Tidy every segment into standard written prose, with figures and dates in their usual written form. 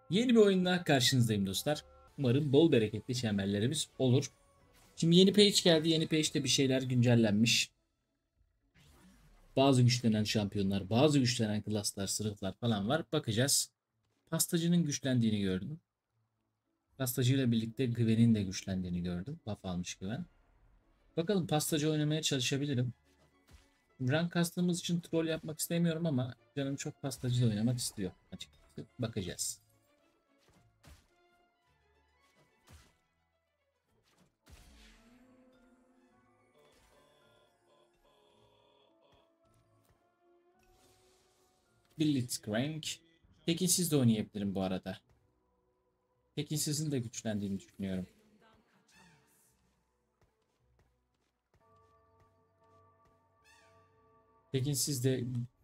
Yeni bir oyunla karşınızdayım dostlar. Umarım bol bereketli çemberlerimiz olur. Şimdi yeni page geldi. Yeni page'de bir şeyler güncellenmiş. Bazı güçlenen şampiyonlar, bazı güçlenen klaslar, sınıflar falan var. Bakacağız. Pastacının güçlendiğini gördüm. Pastacıyla birlikte Gwen'in de güçlendiğini gördüm. Buff almış Gwen. Bakalım pastacı oynamaya çalışabilirim. Rank kastığımız için troll yapmak istemiyorum ama canım çok pastacı oynamak istiyor açıkçası. Bakacağız. Blitzcrank. Tekinsiz de oynayabilirim bu arada. Tekinsiz'in de güçlendiğini düşünüyorum. Tekinsiz de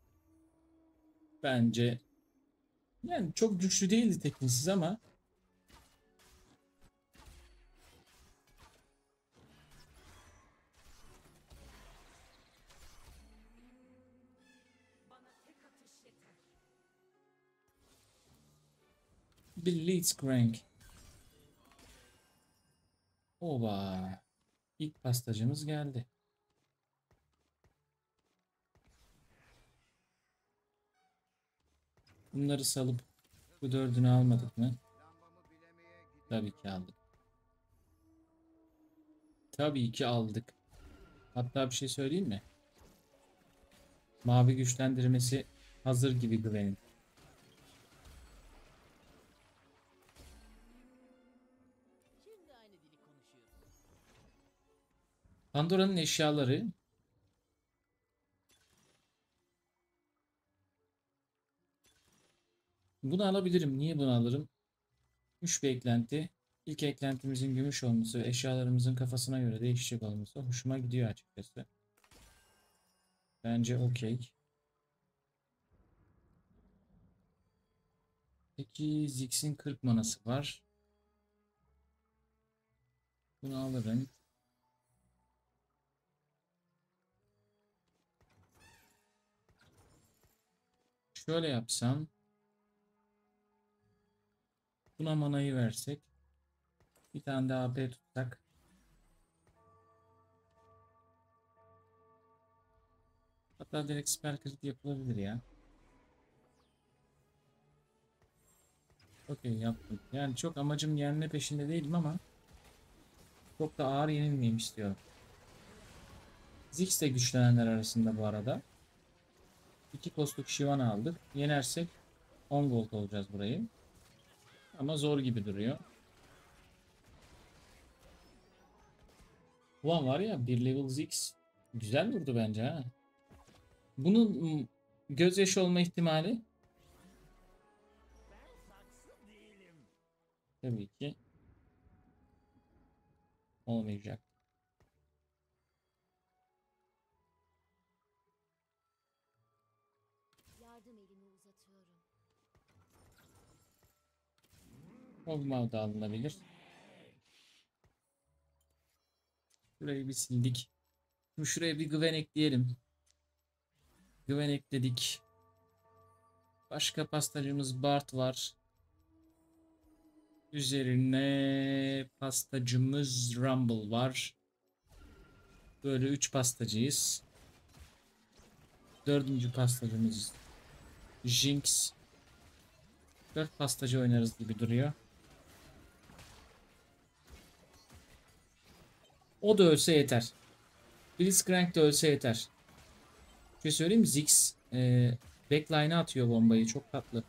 bence yani çok güçlü değildi Tekinsiz ama Blitzcrank. Oba. İlk pastacımız geldi. Bunları salıp bu dördünü almadık mı? Tabii ki aldık. Tabii ki aldık. Hatta bir şey söyleyeyim mi? Mavi güçlendirmesi hazır gibi Gwen'in. Pandora'nın eşyaları. Bunu alabilirim. Niye bunu alırım? 3 bir eklenti. İlk eklentimizin gümüş olması ve eşyalarımızın kafasına göre değişecek olması hoşuma gidiyor açıkçası. Bence okey. Peki Ziggs'in 40 manası var. Bunu alırım. Şöyle yapsam. Buna manayı versek. Bir tane daha AP tutsak. Hatta direkt spell crit yapılabilir ya. Okey yaptım. Yani çok amacım yenme peşinde değilim ama çok da ağır yenilmeyeyim istiyorum. Ziggs de güçlenenler arasında bu arada. 2 kostluk Shyvana aldık. Yenersek 10 gold olacağız burayı. Ama zor gibi duruyor. Ulan var ya bir level Ziggs güzel vurdu bence ha. Bunun gözyaşı olma ihtimali tabii ki olmayacak. Yardım elimi uzatıyorum. Ogmav da alınabilir. Şurayı bir sildik. Şimdi şuraya bir Gwen ekleyelim. Gwen ekledik. Başka pastacımız Bart var. Üzerine pastacımız Rumble var. Böyle 3 pastacıyız. Dördüncü pastacımız Jinx. 4 pastacı oynarız gibi duruyor. O da ölse yeter. Blitzcrank de ölse yeter. Bir şey söyleyeyim mi? Ziggs backline'a atıyor bombayı. Çok tatlı.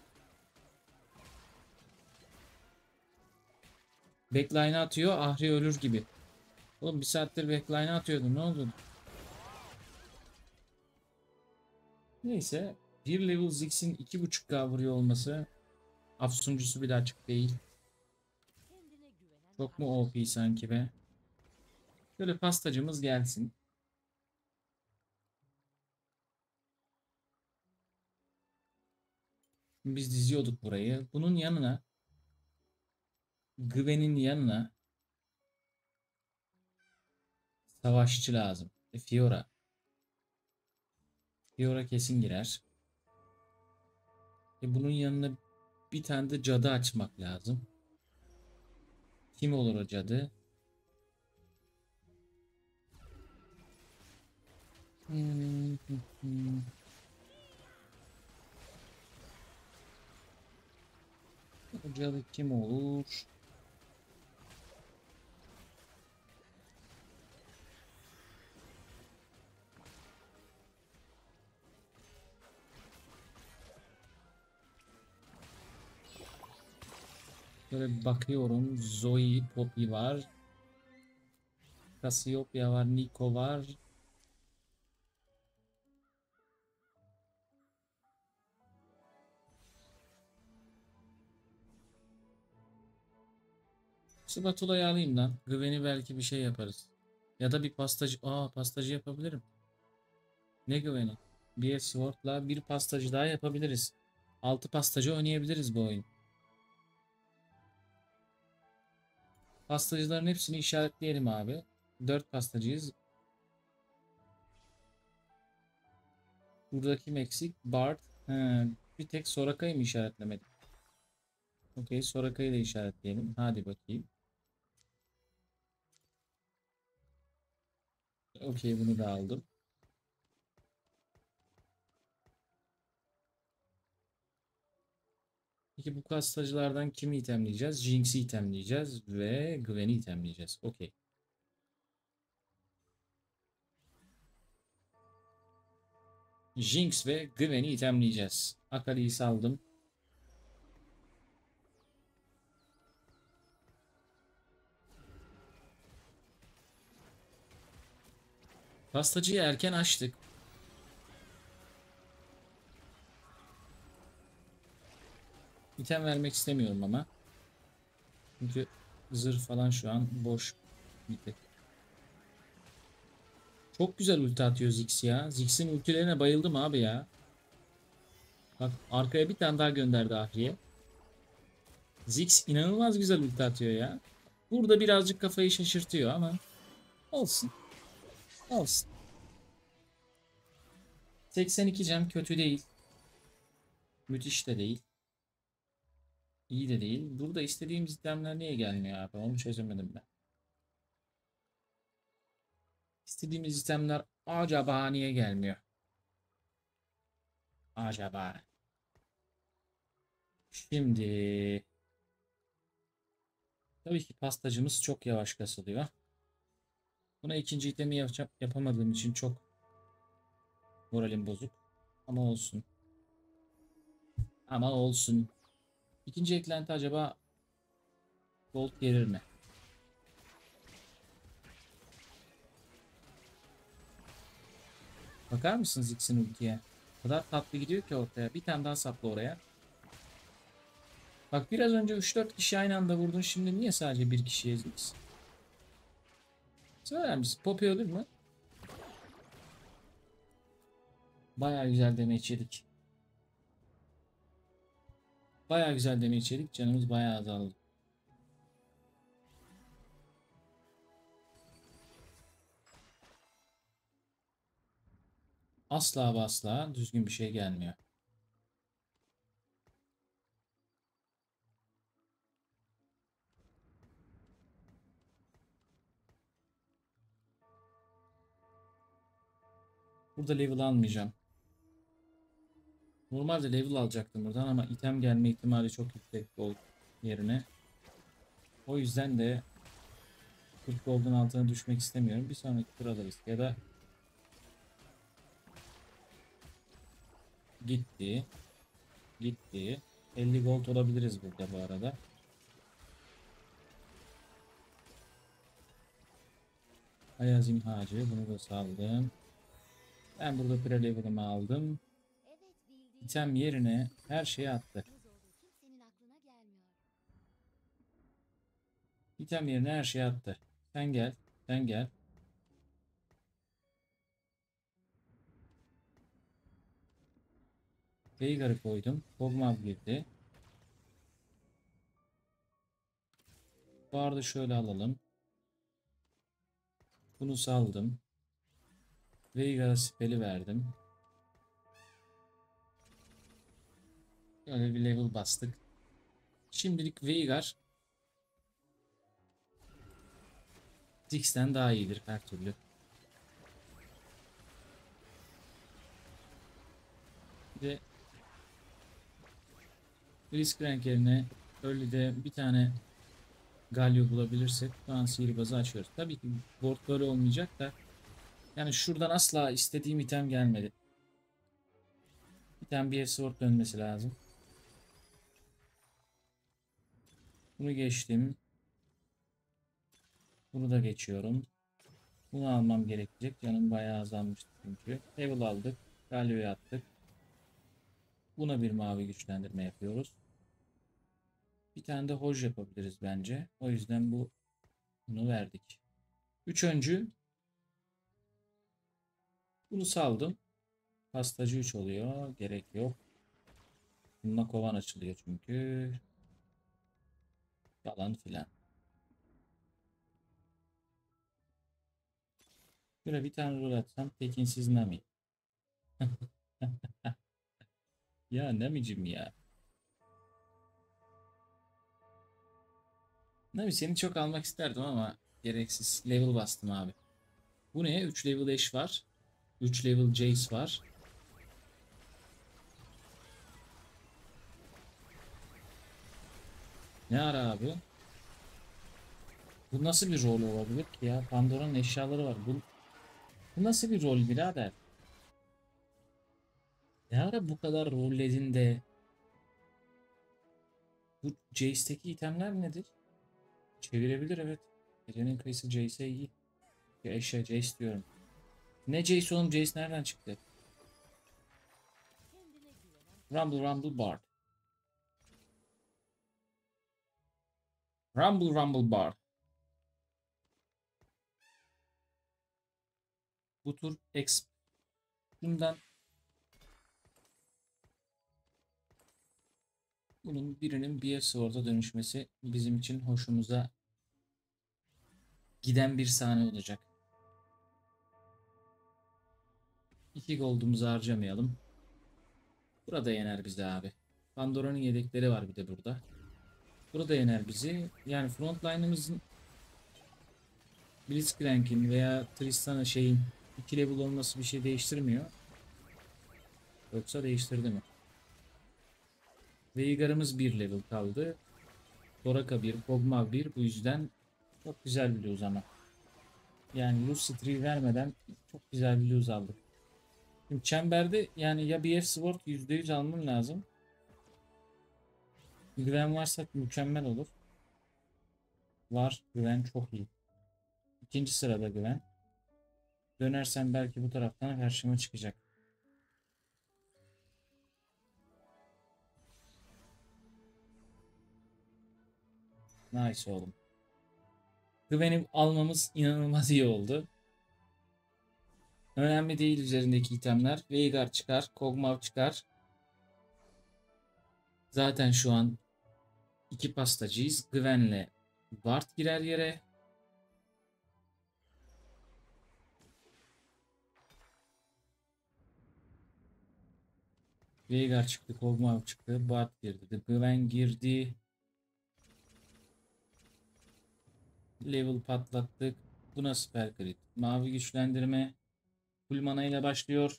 Backline'a atıyor. Ahri ölür gibi. Oğlum bir saattir backline'a atıyordum. Ne oldu? Neyse. Bir level Ziggs'in 2.5K vuruyor olması Afsuncusu bile açık değil. Kendine güvenen Çok mu parlar. OP sanki be? Şöyle pastacımız gelsin. Biz diziyorduk burayı. Bunun yanına Gwen'in yanına savaşçı lazım. Fiora. Fiora kesin girer. Bunun yanına Bir tane de cadı açmak lazım. Kim olur o cadı? O cadı kim olur? Böyle bir bakıyorum. Zoe, Poppy var. Cassiopeia var. Nico var. Spatula'yı alayım lan. Gwen'i belki bir şey yaparız. Ya da bir pastacı. Aa, pastacı yapabilirim. Ne Gwen'i? Bir Sword'la bir pastacı daha yapabiliriz. 6 pastacı oynayabiliriz bu oyun. Pastacıların hepsini işaretleyelim abi. 4 pastacıyız. Buradaki eksik? Bard. He, bir tek Soraka'yı mı işaretlemedik? Okey, Soraka'yı da işaretleyelim. Hadi bakayım. Okey, bunu da aldım. Peki bu pastacılardan kimi itemleyeceğiz? Jinx'i itemleyeceğiz ve Gwen'i itemleyeceğiz. Okey. Jinx ve Gwen'i itemleyeceğiz. Akali'yi saldım. Pastacıyı erken açtık. İtem vermek istemiyorum ama. Çünkü zırh falan şu an boş. Bitti. Çok güzel ulti atıyor Ziggs ya. Ziggs'in ultilerine bayıldım abi ya. Bak arkaya bir tane daha gönderdi Ahri'ye. Ziggs inanılmaz güzel ulti atıyor ya. Burada birazcık kafayı şaşırtıyor ama olsun. Olsun. 82 can kötü değil. Müthiş de değil. İyi de değil. Burada istediğimiz itemler niye gelmiyor abi? Onu çözemedim ben. İstediğimiz itemler acaba niye gelmiyor? Acaba. Şimdi tabii ki pastacımız çok yavaş kasılıyor. Buna ikinci itemi yapamadığım için çok moralim bozuk. Ama olsun. Ama olsun. İkinci eklenti acaba gold gelir mi? Bakar mısınız X'in ultiye? O kadar tatlı gidiyor ki ortaya. Bir tane daha sapla oraya. Bak biraz önce 3-4 kişi aynı anda vurdun. Şimdi niye sadece bir kişiye X? Söyler misin? Poppy ölür mü? Baya güzel damage yedik. Baya güzel damage yedik. Canımız baya azaldı. Asla ve asla düzgün bir şey gelmiyor. Burada level almayacağım. Normalde level alacaktım buradan ama item gelme ihtimali çok yüksek gold yerine. O yüzden de 40 gold'un altına düşmek istemiyorum. Bir sonraki tur alırız. Ya da gitti. Gitti. 50 gold olabiliriz burada bu arada. Ayaz imhacı. Bunu da saldım. Ben burada pre-level'ımı aldım. Evet bildiğin İtem yerine her şeyi attı. muz olduğu kimsenin aklına gelmiyor. İtem yerine her şeyi attı. Sen gel. Sen gel. Veigar'ı koydum. Kog'Maw girdi. Bard'ı şöyle alalım. Bunu saldım. Veigar'a spell'i verdim. Böyle bir level bastık. Şimdilik Veigar Ziggs'ten daha iyidir her türlü. Bir de Blitzcrank yerine early'de bir tane Galio bulabilirsek şu an sihirbazı açıyoruz. Tabii ki board böyle olmayacak da yani şuradan asla istediğim item gelmedi. Bir tane BF Sword dönmesi lazım. Bunu geçtim. Bunu da geçiyorum. Bunu almam gerekecek. Canım bayağı azalmıştı çünkü. Level aldık. Galio'yu attık. Buna bir mavi güçlendirme yapıyoruz. Bir tane de hoj yapabiliriz bence. O yüzden bunu verdik. 3 öncü. Bunu saldım. Pastacı 3 oluyor. Gerek yok. Bununla kovan açılıyor çünkü. Falan filan. Şöyle bir tane rol atsam. Tekinsiz Nami. Ya Nami'cim ya. Nami seni çok almak isterdim ama gereksiz. Level bastım abi. Bu ne? 3 level Ashe var. 3 level Jace var. Ne ara abi? Bu nasıl bir rol olabilir ki ya? Pandora'nın eşyaları var. Bu nasıl bir rol birader? Ne ara bu kadar rolledin de bu Jace'teki itemler nedir? Çevirebilir evet. Gecenin kıyısı Jace'e iyi. Ya eşya Jace diyorum. Ne Jace oğlum? Jace nereden çıktı? Rumble Rumble Bard. Rumble Rumble Bard. Bu tur X. Bundan bunun birinin BF Sword'a dönüşmesi bizim için hoşumuza giden bir sahne olacak. 2 gold'umuzu harcamayalım. Burada yener bizi abi. Pandora'nın yedekleri var bir de burada. Burada yener bizi. Yani frontline'ımızın Blitzcrank'in veya Tristan'a şeyin 2 level olması bir şey değiştirmiyor. Yoksa değiştirdi mi? Veigar'ımız 1 level kaldı. Soraka 1, Kog'Maw 1. Bu yüzden çok güzel bir lose ama. Yani lose streak vermeden çok güzel bir lose aldık. Şimdi çemberde yani ya BF Sword %100 almam lazım. Güven varsa mükemmel olur. Var. Güven çok iyi. İkinci sırada güven. Dönersem belki bu taraftan karşıma çıkacak. Nice oğlum. Güven'i almamız inanılmaz iyi oldu. Önemli değil üzerindeki itemler. Veigar çıkar. Kog'Maw çıkar. Zaten şu an iki pastacıyız. Güven'le Ward girer yere. Veigar çıktı. Kog'Maw çıktı. Ward girdi. Güven girdi. Level patlattık. Buna süper crit. Mavi güçlendirme. Full mana ile başlıyor.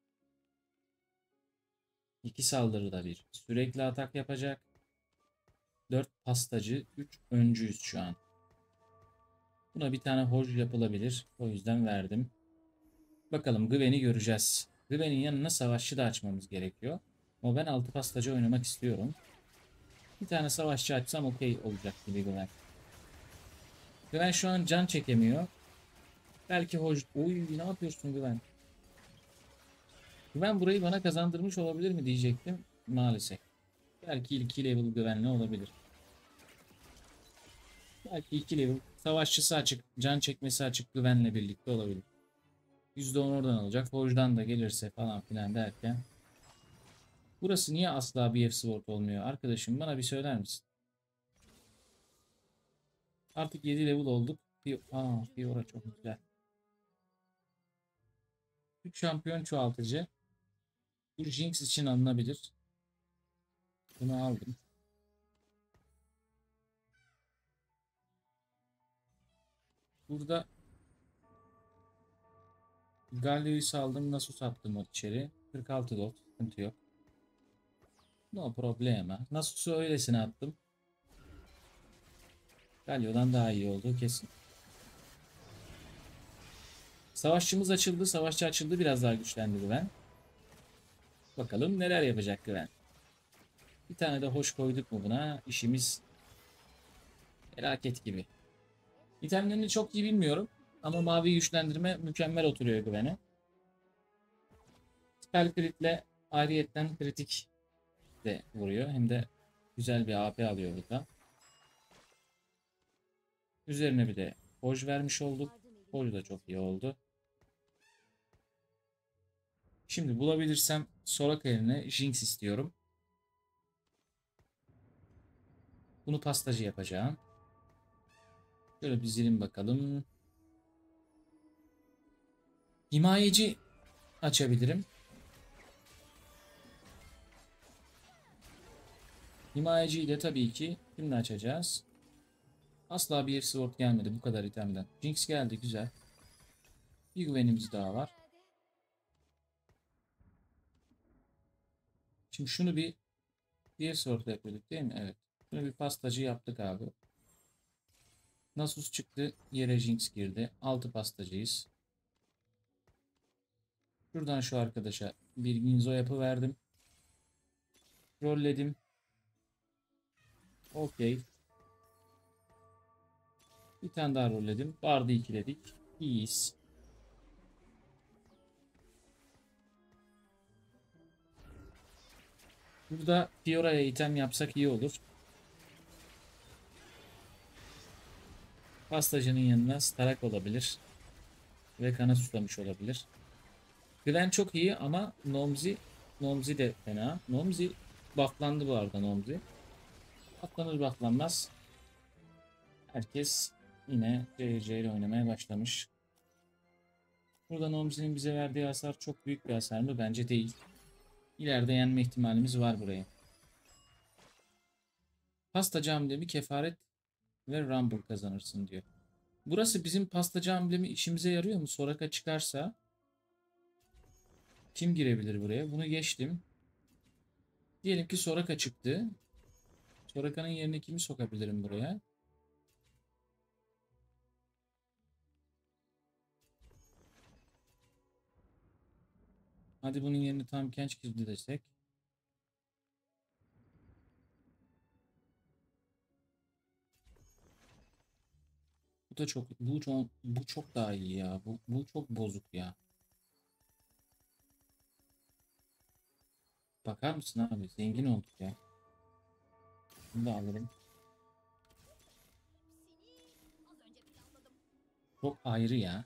2 saldırıda bir. Sürekli atak yapacak. 4 pastacı. 3 öncüyüz şu an. Buna bir tane hoj yapılabilir. O yüzden verdim. Bakalım Gwen'i göreceğiz. Gwen'in yanına savaşçı da açmamız gerekiyor. Ama ben 6 pastacı oynamak istiyorum. Bir tane savaşçı açsam okey olacak gibi Gwen. Gwen şu an can çekemiyor. Belki hoj... Oy ne yapıyorsun Gwen? Gwen burayı bana kazandırmış olabilir mi diyecektim. Maalesef. Belki ilk 2 level Gwen'le olabilir. Belki 2 level savaşçısı açık, can çekmesi açık Gwen'le birlikte olabilir. %10 oradan alacak. Hoj'dan da gelirse falan filan derken. Burası niye asla BF Sword olmuyor? Arkadaşım bana bir söyler misin? Artık 7 level olduk. Fiora çok güzel. 3 şampiyon çoğaltıcı. Bu Jinx için alınabilir. Bunu aldım. Burada Galio'yu saldım. Nasus attım içeri. 46 gold. Sıkıntı yok. No problema. Nasus'u öylesine attım. Galio'dan daha iyi oldu kesin. Savaşçımız açıldı. Savaşçı açıldı. Biraz daha güçlendi Güven. Bakalım neler yapacak Güven. Bir tane de hoş koyduk mu buna? İşimiz felaket gibi. İtemlerini çok iyi bilmiyorum. Ama mavi güçlendirme mükemmel oturuyor Güven'e. Spell crit'le ayrıyetten kritik de vuruyor. Hem de güzel bir AP alıyor burada. Üzerine bir de hoj vermiş olduk. Hoj da çok iyi oldu. Şimdi bulabilirsem Soraka yerine Jinx istiyorum. Bunu pastacı yapacağım. Şöyle bir dizelim bakalım. Himayeci açabilirim. Himayeciyi de tabii ki kimle açacağız? Asla bir sword gelmedi bu kadar itemden. Jinx geldi, güzel. Bir güvenimiz daha var. Şimdi şunu bir sword yapıyorduk değil mi? Evet. Şunu bir pastacı yaptık abi. Nasus çıktı. Yere Jinx girdi. 6 pastacıyız. Şuradan şu arkadaşa bir Ginzo yapı verdim. Rolledim. Okey. Bir tane daha rolledim. Bard'ı ikiledik. İyiyiz. Burada Fiora'ya item yapsak iyi olur. Pastacının yanına Starak olabilir. Ve kana susamış olabilir. Gwen çok iyi ama Nomzi de fena. Nomzi bufflandı bu arada Nomzi. Bufflanır bufflanmaz. Herkes yine CC ile oynamaya başlamış. Burada Nomzi'nin bize verdiği hasar çok büyük bir hasar mı? Bence değil. İleride yenme ihtimalimiz var burayı. Pastacı amblemi kefaret ve Rumble kazanırsın diyor. Burası bizim pastacı amblemi işimize yarıyor mu? Soraka çıkarsa kim girebilir buraya? Bunu geçtim. Diyelim ki Soraka çıktı. Soraka'nın yerine kimi sokabilirim buraya? Hadi bunun yerine tam Kench girdi desek. Bu da çok bu çok daha iyi ya. Bu çok bozuk ya. Bakar mısın abi? Zengin olduk ya. Bunu da alırım. Çok ayrı ya.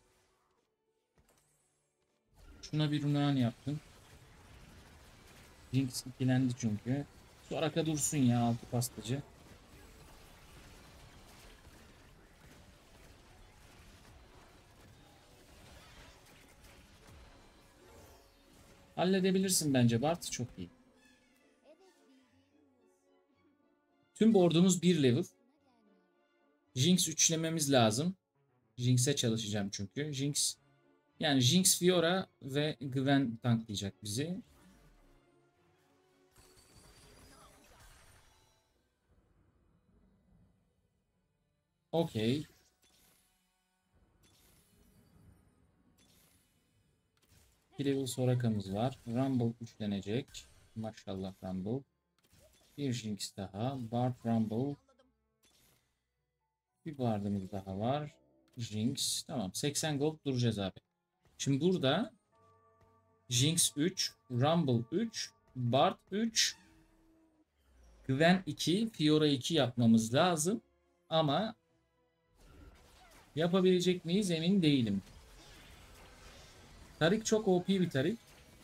Şuna bir Runan yaptım. Jinx ikilendi çünkü. Soraka dursun ya, altı pastacı. Halledebilirsin bence Bart, çok iyi. Tüm board'umuz 1 level. Jinx üçlememiz lazım. Jinx'e çalışacağım çünkü. Yani Jinx, Fiora ve Gwen tanklayacak bizi. Okey. Bir level Soraka'mız var. Rumble üçlenecek. Maşallah Rumble. Bir Jinx daha. Bard, Rumble. Bir Bard'ımız daha var. Jinx. Tamam. 80 gold duracağız abi. Şimdi burada Jinx 3, Rumble 3, Bard 3, Gwen 2, Fiora 2 yapmamız lazım. Ama yapabilecek miyiz emin değilim. Tarik çok OP bir Tarik.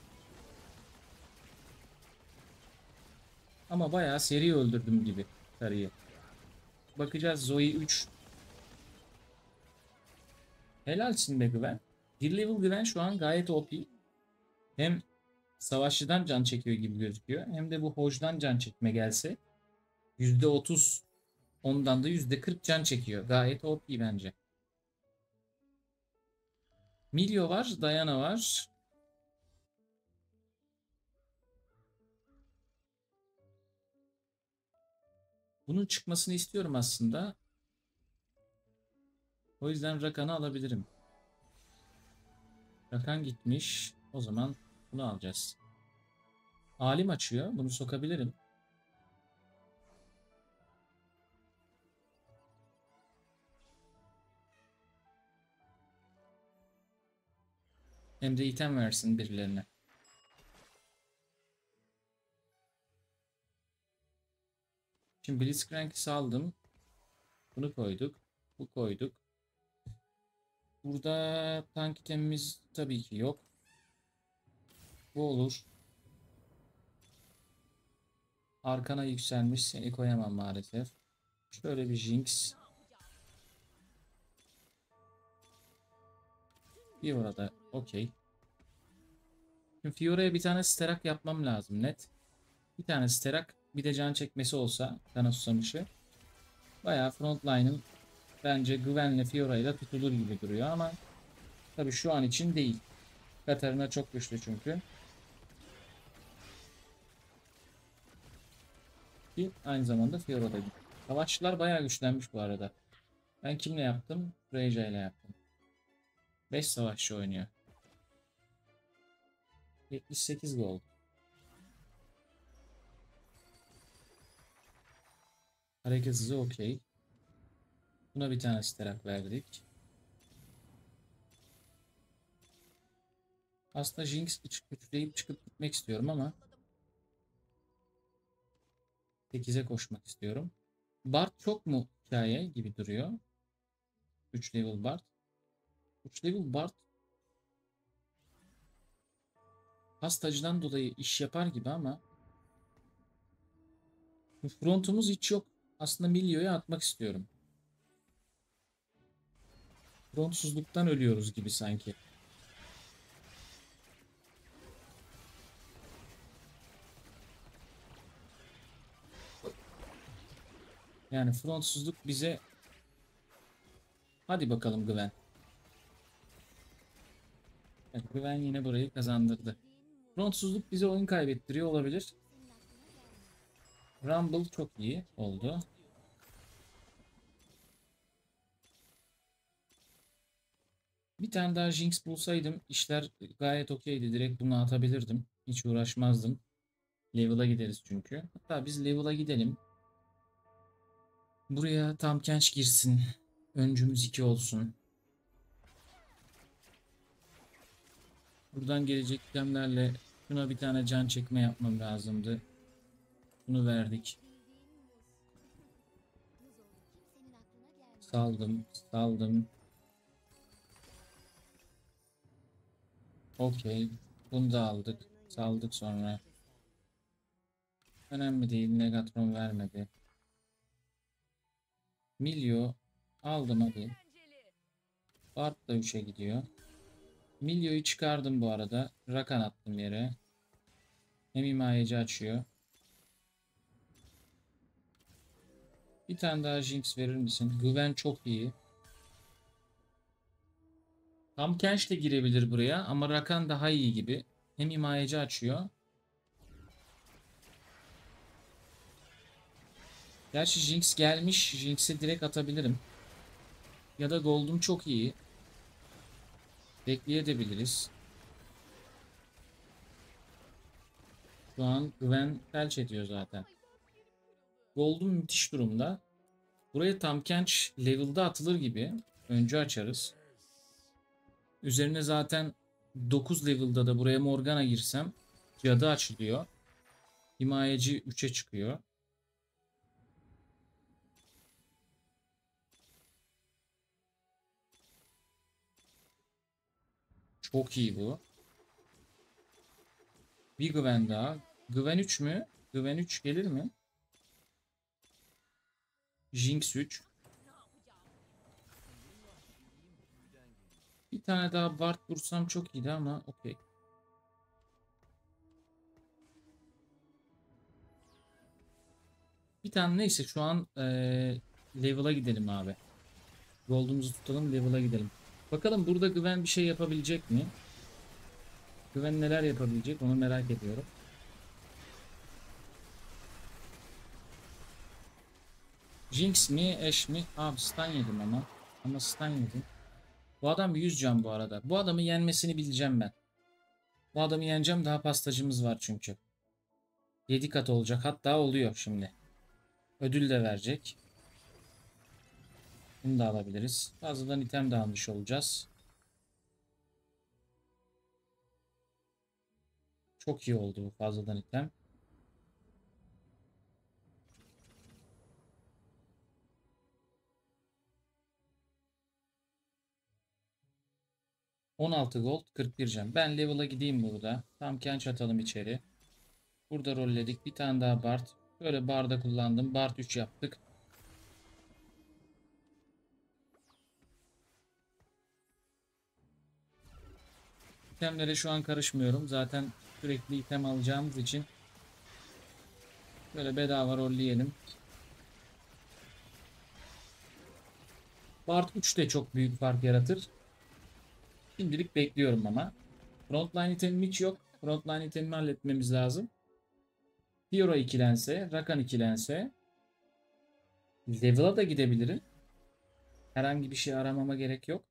Ama bayağı seri öldürdüm gibi Tarik'i. Bakacağız. Zoe 3. Helalsin be Gwen. 1 level Gwen şu an gayet OP. Hem savaşçıdan can çekiyor gibi gözüküyor. Hem de bu hojdan can çekme gelse %30, ondan da %40 can çekiyor. Gayet OP bence. Milio var, Diana var. Bunun çıkmasını istiyorum aslında. O yüzden Rakan'ı alabilirim. Rakan gitmiş. O zaman bunu alacağız. Alim açıyor. Bunu sokabilirim. Hem de item versin birilerine. Şimdi Blitzcrank'i saldım. Bunu koyduk. Bu koyduk. Burada tank itemimiz tabii ki yok. Bu olur. Arkana yükselmiş. Seni koyamam maalesef. Şöyle bir Jinx. Fiora'da okey. Şimdi Fiora'ya bir tane sterak yapmam lazım net. Bir tane sterak bir de can çekmesi olsa kana susamışı. Bayağı frontline'ın bence Gwen'le Fiora'yla tutulur gibi duruyor ama tabii şu an için değil. Katarina çok güçlü çünkü. Ki aynı zamanda Fiora'da. Savaşçılar bayağı güçlenmiş bu arada. Ben kimle yaptım? Reyja ile yaptım. 5 savaşçı oynuyor. 78 gol. Hareket hızı okey. Buna bir tane sterak verdik. Aslında Jinx güçleyip çıkıp gitmek istiyorum ama 8'e koşmak istiyorum. Bard çok mu hikaye gibi duruyor? 3 level Bard. 3 level Bard pastacıdan dolayı iş yapar gibi ama frontumuz hiç yok. Aslında Milio'ya atmak istiyorum. Frontsuzluktan ölüyoruz gibi sanki. Yani frontsuzluk bize... Hadi bakalım Gwen. Evet, Gwen yine burayı kazandırdı. Frontsuzluk bize oyun kaybettiriyor olabilir. Rumble çok iyi oldu. Bir tane daha Jinx bulsaydım işler gayet okeydi. Direkt bunu atabilirdim. Hiç uğraşmazdım. Level'a gideriz çünkü. Hatta biz level'a gidelim. Buraya tam Kench girsin. Öncümüz 2 olsun. Buradan gelecek itemlerle şuna bir tane can çekme yapmam lazımdı. Bunu verdik. Saldım. Saldım. Okey. Bunu da aldık. Saldık sonra. Önemli değil. Negatron vermedi. Milio aldım hadi. Bart da 3'e gidiyor. Milio'yu çıkardım bu arada. Rakan attım yere. Hem himayeci açıyor. Bir tane daha Jinx verir misin? Gwen çok iyi. Tam Kench de girebilir buraya ama Rakan daha iyi gibi. Hem himayeci açıyor. Gerçi Jinx gelmiş. Jinx'e direkt atabilirim. Ya da Gold'um çok iyi. Bekleyebiliriz. Şu an Gwen felç ediyor zaten. Gold'um müthiş durumda. Buraya tam Kench level'da atılır gibi. Öncü açarız. Üzerine zaten 9 level'da da buraya Morgana girsem cadı açılıyor. Himayeci 3'e çıkıyor. Çok iyi bu. Bir Gwen daha. Gwen 3 mü? Gwen 3 gelir mi? Jinx 3. Bir tane daha Ward vursam çok iyiydi ama okey. Bir tane neyse şu an level'a gidelim abi. Gold'umuzu tutalım, level'a gidelim. Bakalım burada Güven bir şey yapabilecek mi? Güven neler yapabilecek onu merak ediyorum. Jinx mi, Ashe mi? Abi stun yedim ama. Ama stun yedim. Bu adam 100 can bu arada. Bu adamı yenmesini bileceğim ben. Bu adamı yeneceğim. Daha pastacımız var çünkü. 7 kat olacak. Hatta oluyor şimdi. Ödül de verecek. Bunu da alabiliriz. Fazladan item de almış olacağız. Çok iyi oldu bu fazladan item. ...16 gold 41 can. Ben level'a gideyim burada. Tam kenç atalım içeri. Burada rolledik. Bir tane daha Bard. Böyle Bard'a kullandım. Bard 3 yaptık. İtemlere şu an karışmıyorum. Zaten sürekli item alacağımız için böyle bedava rolleyelim. Bard 3 de çok büyük fark yaratır. Şimdilik bekliyorum ama. Frontline itemim hiç yok. Frontline itemimi halletmemiz lazım. Fiora ikilense, Rakan ikilense level'a da gidebilirim. Herhangi bir şey aramama gerek yok.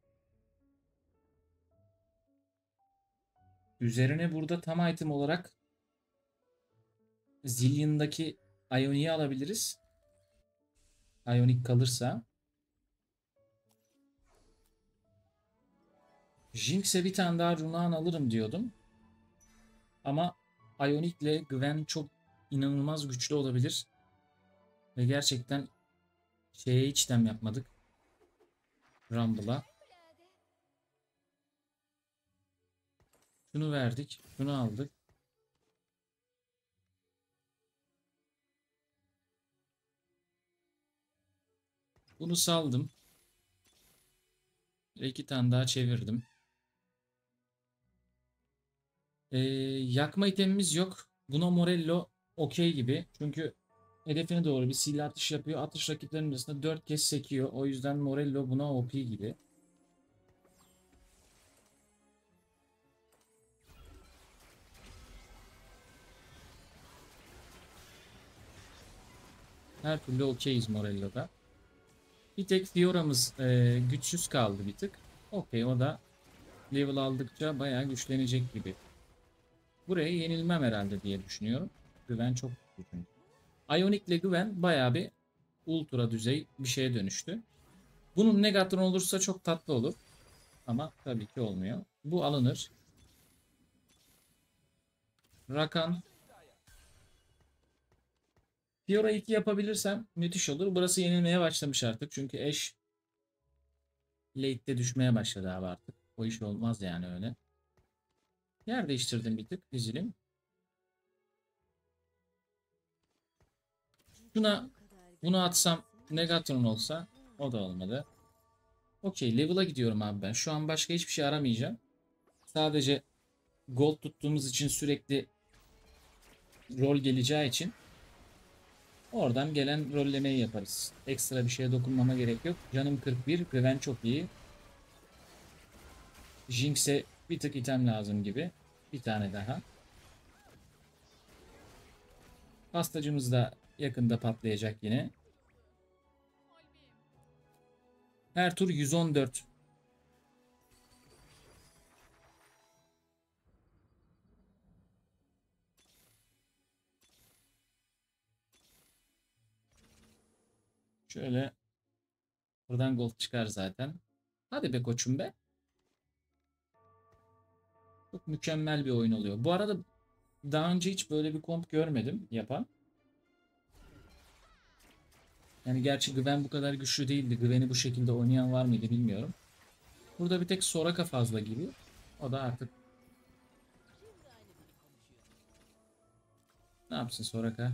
Üzerine burada tam item olarak Zillion'daki Ionic'i alabiliriz. Ionic kalırsa. Jinx'e bir tane daha Runaan alırım diyordum. Ama Ionic'le Gwen çok inanılmaz güçlü olabilir. Ve gerçekten şeye hiç dem yapmadık. Rumble'a. Şunu verdik. Şunu aldık. Bunu saldım. İki tane daha çevirdim. Yakma itemimiz yok. Buna Morello okey gibi. Çünkü hedefine doğru bir sil atış yapıyor. Atış rakiplerinin arasında 4 kez sekiyor. O yüzden Morello buna OP gibi. Her türlü okeyiz Morello'da. Bir tek Fiora'mız güçsüz kaldı bir tık. Okey, o da level aldıkça bayağı güçlenecek gibi. Buraya yenilmem herhalde diye düşünüyorum. Güven çok güçlü. Ionic'le Güven bayağı bir ultra düzey bir şeye dönüştü. Bunun Negatron olursa çok tatlı olur. Ama tabii ki olmuyor. Bu alınır. Rakan. Fiora 2 yapabilirsem müthiş olur. Burası yenilmeye başlamış artık. Çünkü Ashe late'de düşmeye başladı abi artık. O iş olmaz yani öyle. Yer değiştirdim bir tık dizilim. Şuna bunu atsam Negatron olsa o da olmadı. Okey, level'a gidiyorum abi ben. Şu an başka hiçbir şey aramayacağım. Sadece gold tuttuğumuz için sürekli rol geleceği için oradan gelen rollemeyi yaparız. Ekstra bir şeye dokunmama gerek yok. Canım 41. Güven çok iyi. Jinx'e bir tık item lazım gibi. Bir tane daha. Pastacımız da yakında patlayacak yine. Her tur 114. Şöyle buradan gold çıkar zaten. Hadi be koçum be. Çok mükemmel bir oyun oluyor. Bu arada daha önce hiç böyle bir komp görmedim yapan. Yani gerçi Gwen bu kadar güçlü değildi. Gwen'i bu şekilde oynayan var mıydı bilmiyorum. Burada bir tek Soraka fazla gibi. O da artık ne yapsın Soraka?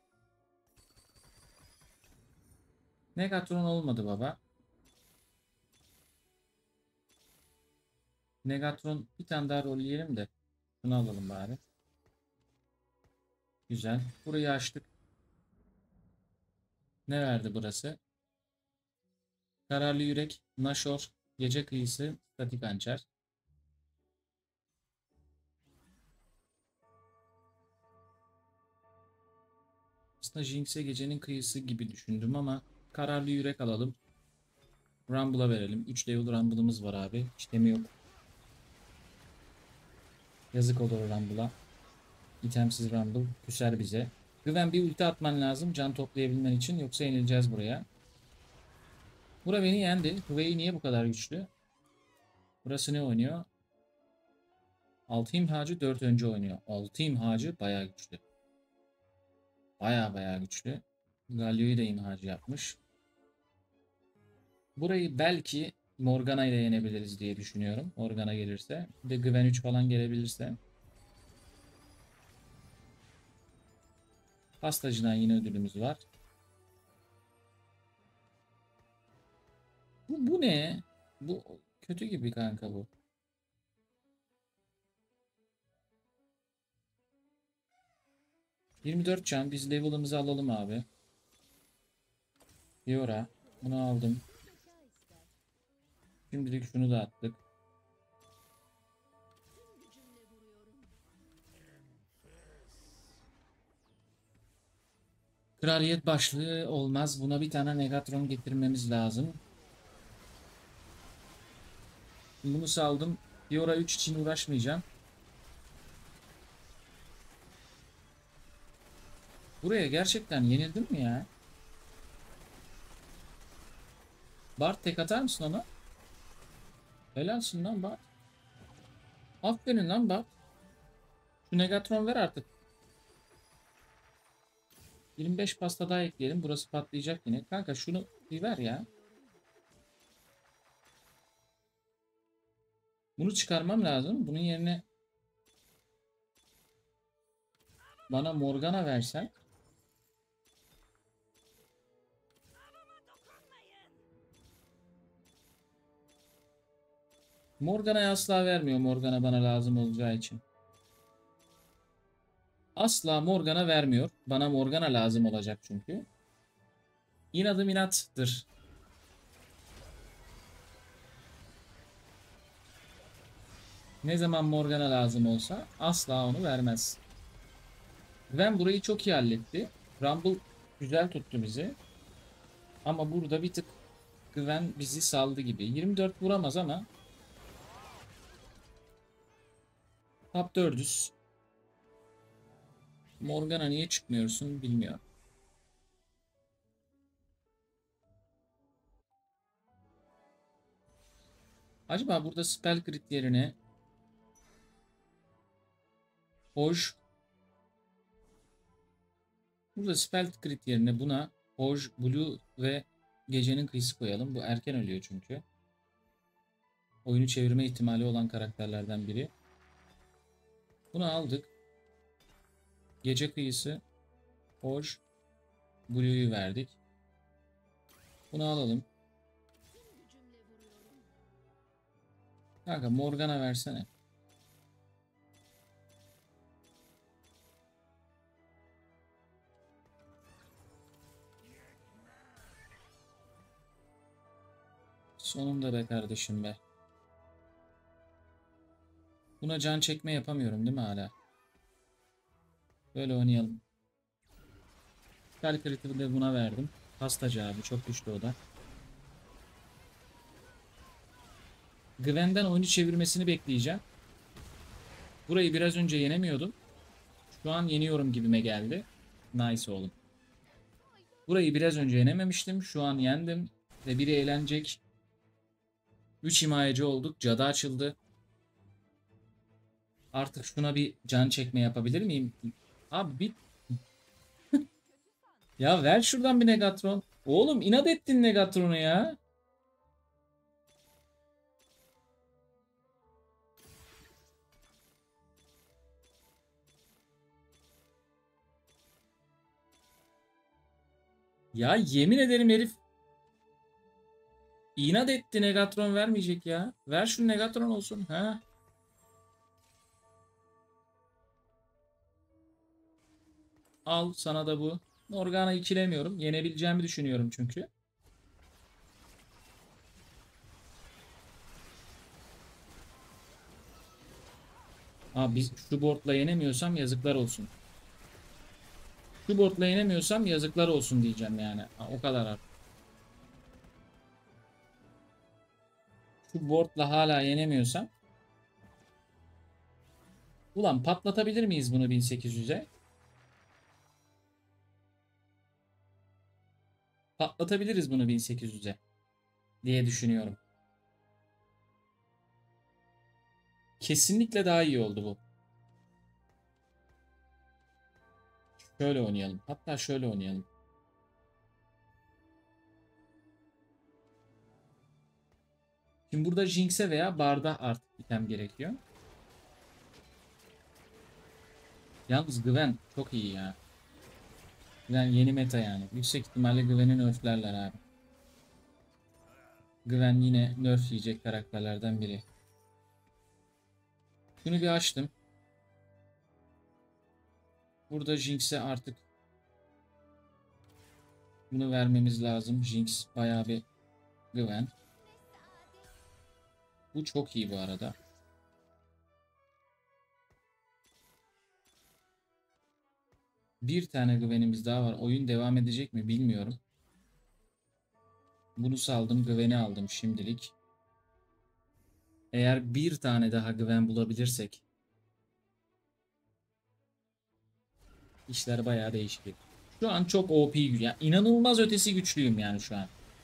Negatron olmadı baba. Negatron bir tane daha rolleyelim de. Bunu alalım bari. Güzel. Burayı açtık. Ne verdi burası? Kararlı Yürek, Nashor, Gece kıyısı statik hançer. Aslında Jinx'e gecenin kıyısı gibi düşündüm ama kararlı yürek alalım. Rumble'a verelim. 3 level Rumble'ımız var abi. İşlemi yok. Yazık olur Rumble'a. İtemsiz Rumble küser bize. Güven bir ulti atman lazım can toplayabilmen için. Yoksa yenileceğiz buraya. Bura beni yendi. Hüvey niye bu kadar güçlü? Burası ne oynuyor? 6 imhacı 4 önce oynuyor. 6 imhacı bayağı güçlü. Bayağı güçlü. Galio'yu da imhacı yapmış. Burayı belki Morgana ile yenebiliriz diye düşünüyorum. Morgana gelirse. Bir de Gwen 3 falan gelebilirse. Pastacıdan yine ödülümüz var. Bu ne? Bu kötü gibi kanka bu. 24 can. Biz level'ımızı alalım abi. Fiora. Bunu aldım. Şimdilik şunu da attık. Kraliyet başlığı olmaz. Buna bir tane Negatron getirmemiz lazım. Bunu saldım. Fiora 3 için uğraşmayacağım. Buraya gerçekten yenildim mi ya? Bart tek atar mısın ona? Helalsin lan Bart. Aferin lan Bart. Şu Negatron ver artık. 25 pasta daha ekleyelim. Burası patlayacak yine. Kanka şunu bir ver ya. Bunu çıkarmam lazım. Bunun yerine bana Morgana versen. Morgana'ya asla vermiyor. Morgana bana lazım olacağı için. Asla Morgana vermiyor. Bana Morgana lazım olacak çünkü. İnadım inattır. Ne zaman Morgana lazım olsa asla onu vermez. Gwen burayı çok iyi halletti. Rumble güzel tuttu bizi. Ama burada bir tık Gwen bizi saldı gibi. 24 vuramaz ama top 4'üz. Morgana niye çıkmıyorsun bilmiyorum. Acaba burada spell crit yerine Hoj, burada spell crit yerine buna Hoj, Blue ve Gecenin Kıyısı koyalım. Bu erken ölüyor çünkü. Oyunu çevirme ihtimali olan karakterlerden biri. Bunu aldık. Gece Kıyısı, Hoj, Blue'yu verdik. Bunu alalım. Kanka Morgana versene. Sonunda be kardeşim be. Buna can çekme yapamıyorum değil mi hala? Böyle oynayalım. Spell crit'i de buna verdim. Pastacı abi çok güçlü o da. Gwen'den oyunu çevirmesini bekleyeceğim. Burayı biraz önce yenemiyordum. Şu an yeniyorum gibime geldi. Nice oğlum. Burayı biraz önce yenememiştim. Şu an yendim. Ve biri eğlenecek. 3 himayeci olduk. Cadı açıldı. Artık şuna bir can çekme yapabilir miyim? Abi bir... Ya ver şuradan bir Negatron. Oğlum inat ettin Negatron'u ya. Ya yemin ederim herif inat etti, Negatron vermeyecek ya. Ver şu Negatron olsun. Ha? Al sana da bu. Morgana ikilemiyorum. Yenebileceğimi düşünüyorum çünkü. Abi şu boardla yenemiyorsam yazıklar olsun. Şu boardla yenemiyorsam yazıklar olsun diyeceğim yani. Ha, o kadar artık. Şu boardla hala yenemiyorsam. Ulan patlatabilir miyiz bunu 1800'e? Patlatabiliriz bunu 1800'e diye düşünüyorum. Kesinlikle daha iyi oldu bu. Şöyle oynayalım. Hatta şöyle oynayalım. Şimdi burada Jinx'e veya Bard'a artık item gerekiyor. Yalnız Gwen çok iyi ya. Gwen yeni meta yani. Yüksek ihtimalle Gwen'i nerflerler abi. Gwen yine nerf yiyecek karakterlerden biri. Şunu bir açtım. Burada Jinx'e artık bunu vermemiz lazım. Jinx bayağı bir Gwen. Bu çok iyi bu arada. Bir tane Gwen'imiz daha var. Oyun devam edecek mi bilmiyorum. Bunu saldım. Gwen'i aldım şimdilik. Eğer bir tane daha Gwen bulabilirsek işler bayağı değişecek. Şu an çok OP yani inanılmaz ötesi güçlüyüm yani şu an.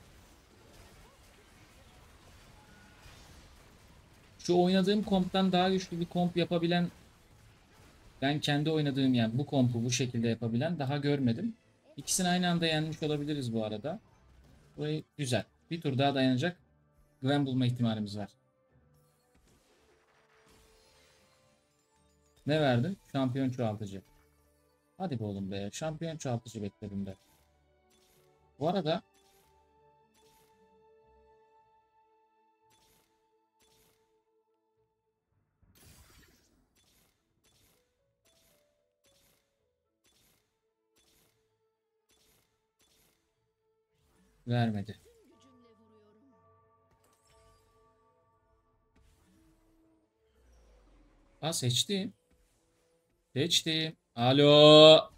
Şu oynadığım komptan daha güçlü bir komp yapabilen ben kendi oynadığım yani bu kompu bu şekilde yapabilen daha görmedim. İkisini aynı anda yenmiş olabiliriz bu arada. Burayı güzel. Bir tur daha dayanacak. Gwen bulma ihtimalimiz var. Ne verdin? Şampiyon çoğaltıcı. Hadi be oğlum be. Şampiyon çoğaltıcı bekledim de. Bu arada vermedi. Gücümle vuruyorum. Aa seçtim. Seçtim. Alo.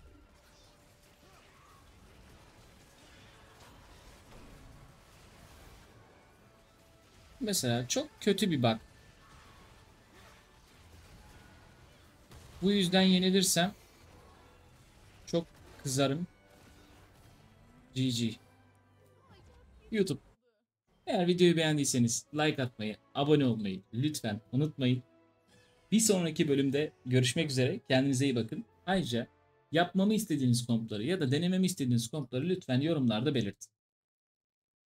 Mesela çok kötü bir bak. Bu yüzden yenilirsem çok kızarım. GG. YouTube. Eğer videoyu beğendiyseniz like atmayı, abone olmayı lütfen unutmayın. Bir sonraki bölümde görüşmek üzere. Kendinize iyi bakın. Ayrıca yapmamı istediğiniz kompları ya da denememi istediğiniz kompları lütfen yorumlarda belirtin.